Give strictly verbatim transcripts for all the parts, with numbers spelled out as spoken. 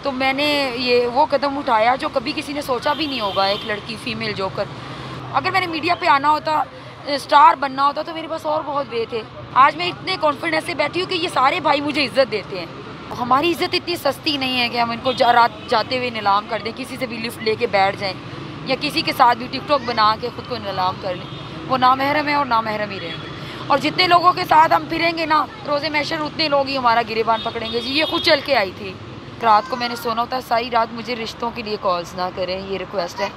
तो मैंने ये वो कदम उठाया जो कभी किसी ने सोचा भी नहीं होगा, एक लड़की फीमेल जोकर। अगर मैंने मीडिया पे आना होता, स्टार बनना होता, तो मेरे पास और बहुत वे थे। आज मैं इतने कॉन्फिडेंस से बैठी हूँ कि ये सारे भाई मुझे इज़्ज़त देते हैं। हमारी इज़्ज़त इतनी सस्ती नहीं है कि हम इनको जा, रात जाते हुए नीलाम कर दें, किसी से भी लिफ्ट लेके बैठ जाएं या किसी के साथ भी टिकटॉक बना के ख़ुद को नीलाम कर लें। वो नामहरम है और नामहरम ही रहेंगे। और जितने लोगों के साथ हम फिरेंगे ना रोज़े महशर, उतने लोग ही हमारा गिरेबान पकड़ेंगे। जी ये खुद चल के आई थी। रात को मैंने सोना होता, सारी रात मुझे रिश्तों के लिए कॉल्स ना करें, ये रिक्वेस्ट है।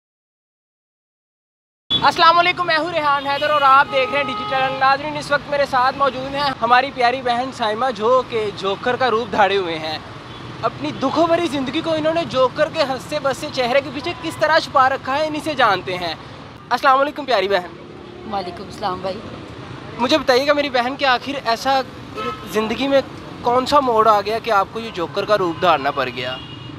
अस्सलाम वालेकुम, मैं हूं रेहान हैदर और आप देख रहे हैं डिजिटल। नाज़रीन, इस वक्त मेरे साथ मौजूद हैं हमारी प्यारी बहन साइमा, जो के जोकर का रूप धारे हुए हैं। अपनी दुखों भरी ज़िंदगी को इन्होंने जोकर के हंसते बसते चेहरे के पीछे किस तरह छुपा रखा है, इन्हीं से जानते हैं। अस्सलाम वालेकुम प्यारी बहन। वालेकुम सलाम भाई। मुझे बताइएगा मेरी बहन कि आखिर ऐसा ज़िंदगी में कौन सा मोड़ आ गया कि आपको ये जोकर का रूप धारना पड़ गया?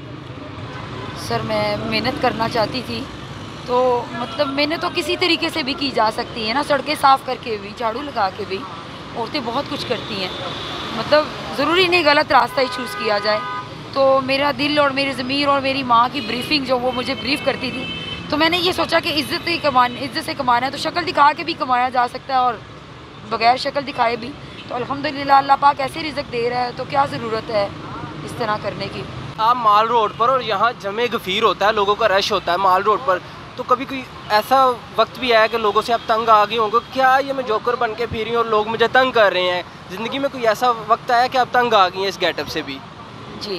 सर मैं मेहनत करना चाहती थी, तो मतलब मैंने तो किसी तरीके से भी की जा सकती है ना, सड़कें साफ़ करके भी, झाड़ू लगा के भी। औरतें बहुत कुछ करती हैं, मतलब ज़रूरी नहीं गलत रास्ता ही चूज़ किया जाए। तो मेरा दिल और मेरी ज़मीर और मेरी माँ की ब्रीफिंग जो वो मुझे ब्रीफ करती थी, तो मैंने ये सोचा कि इज़्ज़त ही कमानी, इज़्ज़त से कमाना है तो शक्ल दिखा के भी कमाया जा सकता है और बग़ैर शक्ल दिखाए भी। तो अल्हम्दुलिल्लाह अल्लाह पाक ऐसे रिज़्क़ दे रहा है, तो क्या ज़रूरत है इस तरह करने की। आप माल रोड पर, और यहाँ जमे गफ़ीर होता है, लोगों का रश होता है माल रोड पर, तो कभी कोई ऐसा वक्त भी आया कि लोगों से आप तंग आ गए होंगे, क्या ये मैं जोकर बन के फिर रही हूँ और लोग मुझे तंग कर रहे हैं? ज़िंदगी में कोई ऐसा वक्त आया कि आप तंग आ गई हैं इस गेटअप से भी? जी,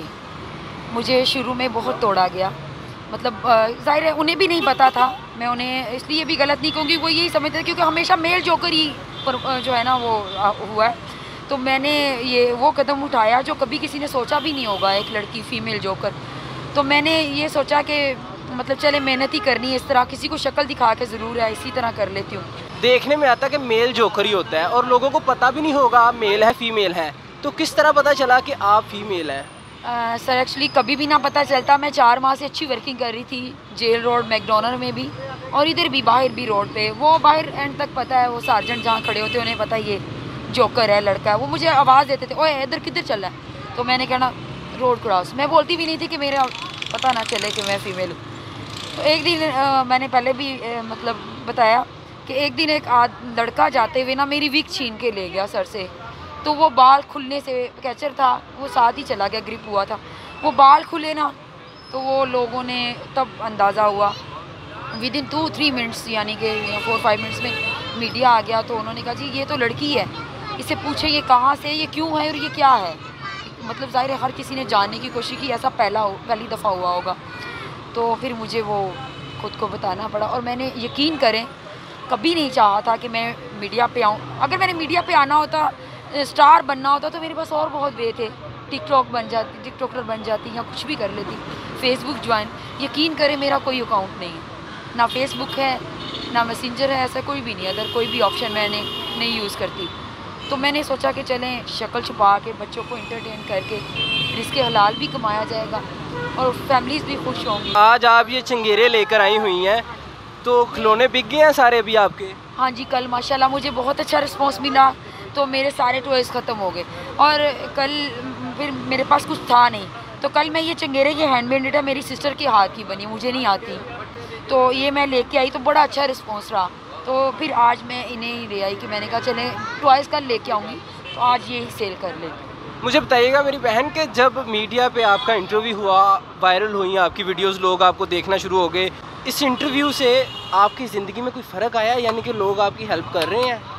मुझे शुरू में बहुत तोड़ा गया। मतलब ज़ाहिर है उन्हें भी नहीं पता था, मैं उन्हें इसलिए भी गलत नहीं कहूँगी, वो यही समझते थे क्योंकि हमेशा मेल जोकर ही पर जो है ना वो हुआ है। तो मैंने ये वो कदम उठाया जो कभी किसी ने सोचा भी नहीं होगा, एक लड़की फीमेल जोकर। तो मैंने ये सोचा कि मतलब चले मेहनत ही करनी है, इस तरह किसी को शक्ल दिखा के ज़रूर है, इसी तरह कर लेती हूँ। देखने में आता है कि मेल जोकर ही होता है और लोगों को पता भी नहीं होगा आप मेल है फीमेल है, तो किस तरह पता चला कि आप फीमेल हैं? आ, सर एक्चुअली कभी भी ना पता चलता। मैं चार माह से अच्छी वर्किंग कर रही थी, जेल रोड मैकडोनल्ड में भी और इधर भी, बाहर भी रोड पे। वो बाहर एंड तक पता है, वो सार्जेंट जहाँ खड़े होते हैं उन्हें पता ये जोकर है, लड़का है। वो मुझे आवाज़ देते थे, ओए इधर किधर चल रहा है? तो मैंने कहना रोड क्रॉस। मैं बोलती भी नहीं थी कि मेरा पता ना चले कि मैं फ़ीमेल हूँ। तो एक दिन आ, मैंने पहले भी आ, मतलब बताया कि एक दिन एक आद लड़का जाते हुए ना मेरी विग छीन के ले गया सर से। तो वो बाल खुलने से, कैचर था वो साथ ही चला गया, ग्रिप हुआ था, वो बाल खुले ना, तो वो लोगों ने तब अंदाज़ा हुआ within two three minutes यानी कि फोर फाइव मिनट्स में मीडिया आ गया। तो उन्होंने कहा जी ये तो लड़की है, इसे पूछे ये कहाँ से, ये क्यों है और ये क्या है। मतलब ज़ाहिर है हर किसी ने जानने की कोशिश की, ऐसा पहला हो पहली दफ़ा हुआ होगा। तो फिर मुझे वो खुद को बताना पड़ा और मैंने यकीन करें कभी नहीं चाहा था कि मैं मीडिया पे आऊँ। अगर मैंने मीडिया पे आना होता, स्टार बनना होता, तो मेरे पास और बहुत वे थे। टिकटॉक बन जाती, टिकटॉकर बन जाती या कुछ भी कर लेती, फेसबुक ज्वाइन। यकीन करें मेरा कोई अकाउंट नहीं है, ना फेसबुक है ना मैसेंजर है, ऐसा कोई भी नहीं, अदर कोई भी ऑप्शन मैंने नहीं यूज़ करती। तो मैंने सोचा कि चलें शक्ल छुपा के बच्चों को इंटरटेन करके रिज़्क़ हलाल भी कमाया जाएगा और फैमिलीज़ भी खुश होंगी। आज आप ये चंगेरे लेकर आई हुई हैं, तो खिलौने बिक गए हैं सारे अभी आपके? हाँ जी, कल माशाल्लाह मुझे बहुत अच्छा रिस्पॉन्स मिला, तो मेरे सारे टॉयज़ ख़त्म हो गए। और कल फिर मेरे पास कुछ था नहीं, तो कल मैं ये चंगेरे ये हैंडमेड है, मेरी सिस्टर के हाथ की बनी, मुझे नहीं आती, तो ये मैं लेके आई, तो बड़ा अच्छा रिस्पॉन्स रहा। तो फिर आज मैं इन्हें ही ले आई कि मैंने कहा चलें टॉयज़ कल लेके आऊँगी, तो आज ये ही सेल कर लेंगे। मुझे बताइएगा मेरी बहन के जब मीडिया पे आपका इंटरव्यू हुआ, वायरल हुई आपकी वीडियोस, लोग आपको देखना शुरू हो गए, इस इंटरव्यू से आपकी ज़िंदगी में कोई फ़र्क आया, यानी कि लोग आपकी हेल्प कर रहे हैं?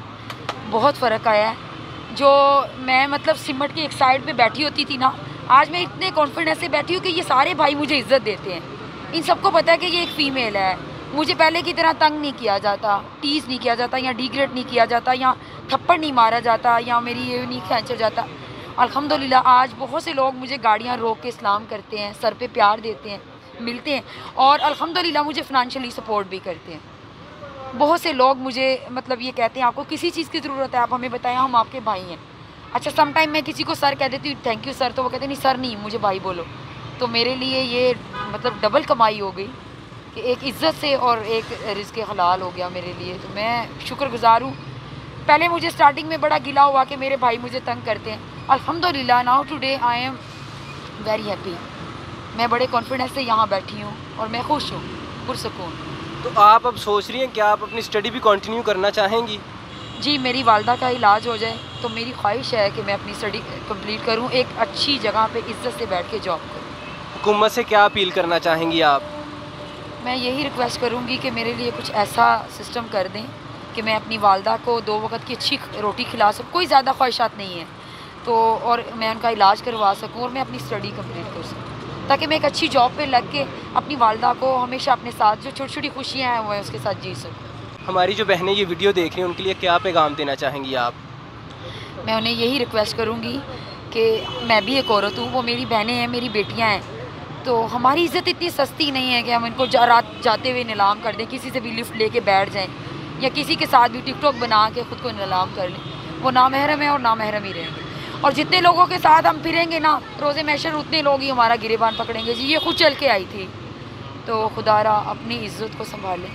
बहुत फ़र्क आया है। जो मैं मतलब सिमट के एक साइड पे बैठी होती थी ना, आज मैं इतने कॉन्फिडेंस से बैठी हूँ कि ये सारे भाई मुझे इज़्ज़त देते हैं। इन सबको पता है कि ये एक फ़ीमेल है, मुझे पहले की तरह तंग नहीं किया जाता, टीज़ नहीं किया जाता या डिग्रेड नहीं किया जाता या थप्पड़ नहीं मारा जाता या मेरी ये नहीं खींचा जाता। अल्हम्दुलिल्लाह आज बहुत से लोग मुझे गाड़ियाँ रोक के सलाम करते हैं, सर पे प्यार देते हैं, मिलते हैं और अल्हम्दुलिल्लाह मुझे फ़ाइनेंशियली सपोर्ट भी करते हैं। बहुत से लोग मुझे मतलब ये कहते हैं आपको किसी चीज़ की ज़रूरत है आप हमें बताएं, हम आपके भाई हैं। अच्छा सम टाइम मैं किसी को सर कह देती हूँ, थैंक यू सर, तो वो कहते नहीं सर नहीं मुझे भाई बोलो। तो मेरे लिए ये मतलब डबल कमाई हो गई कि एक इज़्ज़त से और एक रिज़्क़ हलाल हो गया मेरे लिए। तो मैं शुक्रगुज़ार हूँ। पहले मुझे स्टार्टिंग में बड़ा गिला हुआ कि मेरे भाई मुझे तंग करते हैं। अल्हम्दुलिल्लाह now today I am very happy. मैं बड़े कॉन्फिडेंस से यहाँ बैठी हूँ और मैं खुश हूँ, पुरसकून। तो आप अब सोच रही हैं क्या आप अपनी स्टडी भी कंटिन्यू करना चाहेंगी? जी, मेरी वालदा का इलाज हो जाए तो मेरी ख्वाहिश है कि मैं अपनी स्टडी कंप्लीट करूँ, एक अच्छी जगह पे इज्जत से बैठ के जॉब करूँ। हुकूमत से क्या अपील करना चाहेंगी आप? मैं यही रिक्वेस्ट करूँगी कि मेरे लिए कुछ ऐसा सिस्टम कर दें कि मैं अपनी वालदा को दो वक्त की अच्छी रोटी खिला सकूँ। कोई ज़्यादा ख्वाहिशात नहीं है तो, और मैं उनका इलाज करवा सकूँ और मैं अपनी स्टडी कंप्लीट कर सकूँ, ताकि मैं एक अच्छी जॉब पे लग के अपनी वालदा को हमेशा अपने साथ जो छोटी छोटी खुशियाँ हैं वो उसके साथ जी सकूँ। हमारी जो बहनें ये वीडियो देख रही हैं उनके लिए क्या पैगाम देना चाहेंगी आप? मैं उन्हें यही रिक्वेस्ट करूँगी कि मैं भी एक औरत हूँ, वो मेरी बहनें हैं, मेरी बेटियाँ हैं, तो हमारी इज़्ज़त इतनी सस्ती नहीं है कि हम इनको जा, रात जाते हुए नीलाम कर दें, किसी से भी लिफ्ट लेके बैठ जाएं या किसी के साथ भी टिकटॉक बना के ख़ुद को नीलाम कर लें। वो नामहरम है और नामहरम ही रहेंगे, और जितने लोगों के साथ हम फिरेंगे ना रोज़े महशर, उतने लोग ही हमारा गिरेबान पकड़ेंगे। जी, ये खुद चल के आई थी। तो खुदारा अपनी इज़्ज़त को संभालें।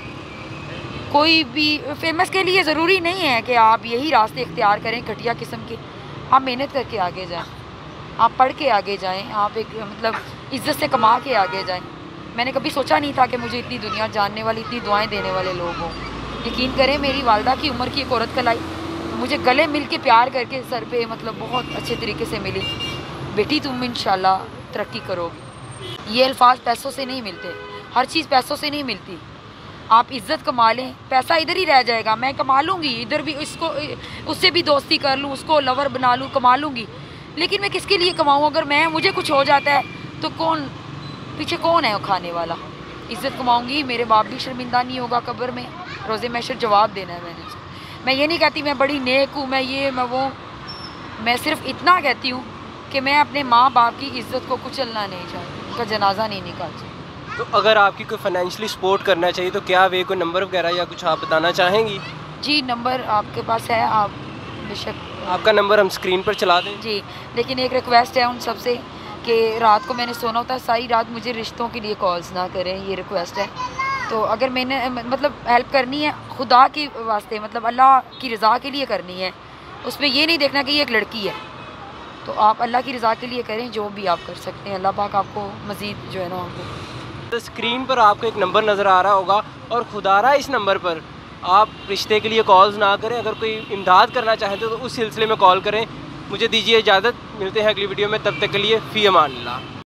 कोई भी फेमस के लिए ज़रूरी नहीं है कि आप यही रास्ते इख्तियार करें घटिया किस्म के। आप मेहनत करके आगे जाएं, आप पढ़ के आगे जाएं, आप एक मतलब इज़्ज़त से कमा के आगे जाएं। मैंने कभी सोचा नहीं था कि मुझे इतनी दुनिया जानने वाली, इतनी दुआएं देने वाले लोग हों। यकीन करें, मेरी वालदा की उम्र की एक औरत कल आई, मुझे गले मिल के प्यार करके सर पे मतलब बहुत अच्छे तरीके से मिली, बेटी तुम इंशाल्लाह तरक्की करोगी। ये अल्फाज पैसों से नहीं मिलते, हर चीज़ पैसों से नहीं मिलती। आप इज़्ज़त कमा लें, पैसा इधर ही रह जाएगा। मैं कमा लूँगी इधर भी, इसको उससे भी दोस्ती कर लूँ, उसको लवर बना लूँ, कमा लूँगी, लेकिन मैं किसके लिए कमाऊँ? अगर मैं मुझे कुछ हो जाता है तो कौन पीछे, कौन है वो खाने वाला? इज़्ज़त कमाऊँगी, मेरे बाप भी शर्मिंदा नहीं होगा कब्र में, रोज़े महशर जवाब देना है मैंने। मैं ये नहीं कहती मैं बड़ी नेक हूँ, मैं ये मैं वो, मैं सिर्फ इतना कहती हूँ कि मैं अपने माँ बाप की इज़्ज़त को कुचलना नहीं चाहती, उनका जनाजा नहीं निकालती। तो अगर आपकी कोई फाइनेंशियली सपोर्ट करना चाहिए तो क्या वे कोई नंबर वगैरह या कुछ आप बताना चाहेंगी? जी, नंबर आपके पास है, आप बेशक आपका नंबर हम स्क्रीन पर चला दें। जी, लेकिन एक रिक्वेस्ट है उन सबसे कि रात को मैंने सोना होता है, सारी रात मुझे रिश्तों के लिए कॉल्स ना करें, ये रिक्वेस्ट है। तो अगर मैंने मतलब हेल्प करनी है खुदा के वास्ते, मतलब अल्लाह की रज़ा के लिए करनी है, उसमें ये नहीं देखना कि ये एक लड़की है, तो आप अल्लाह की रज़ा के लिए करें, जो भी आप कर सकते हैं। अल्लाह पाक आपको मज़ीद जो है ना आपको तो स्क्रीन पर आपको एक नंबर नज़र आ रहा होगा, और खुदारा इस नंबर पर आप रिश्ते के लिए कॉल्स ना करें। अगर कोई इमदाद करना चाहते हो तो उस सिलसिले में कॉल करें। मुझे दीजिए इजाज़त, मिलते हैं अगली वीडियो में, तब तक के लिए फ़ी अमान अल्लाह।